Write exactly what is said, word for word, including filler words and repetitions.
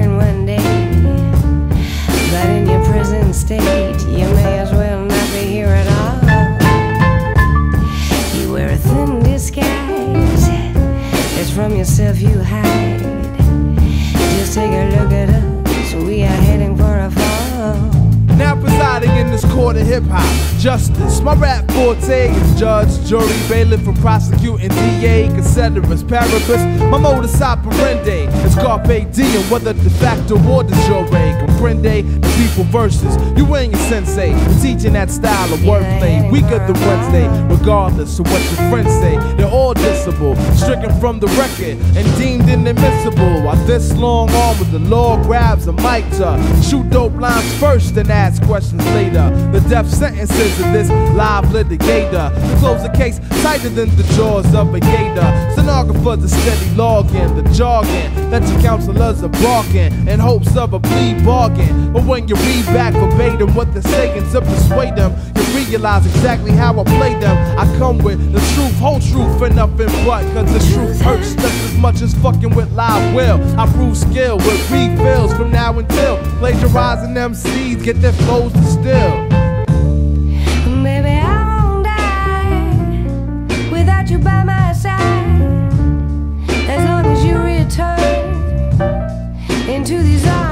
return one day. But in your present state, you may as well not be here at all. You wear a thin disguise, it's from yourself you hide. Just take a look at us, we are heading for a fall. Now presiding in this court of hip-hop justice, my rap forte is judge, jury, bailiff, and prosecuting D A, considerus, paribus. My modus operandi is carpe diem, whether de facto or de jure. Comprende the people versus you ain't your sensei. We're teaching that style of wordplay, weaker than Wednesday. Regardless of what your friends say, they're all dissable, stricken from the record and deemed inadmissible. While this long arm with the law grabs a mic to shoot dope lines first and ask questions later. The death sentences of this live litigator to close the case tighter than the jaws of a gator. Stenographers are steady logging the jargon that your counselors are barking in hopes of a plea bargain. But when you read back verbatim what they're saying to persuade them, you realize exactly how I play them. I come with the truth, whole truth, and nothing but, cause the truth hurts just as much as fucking with live will. I prove skill with refills from now until plagiarizing M Cs get their flows distilled. Baby, I won't die without you by my side, as long as you return into these arms.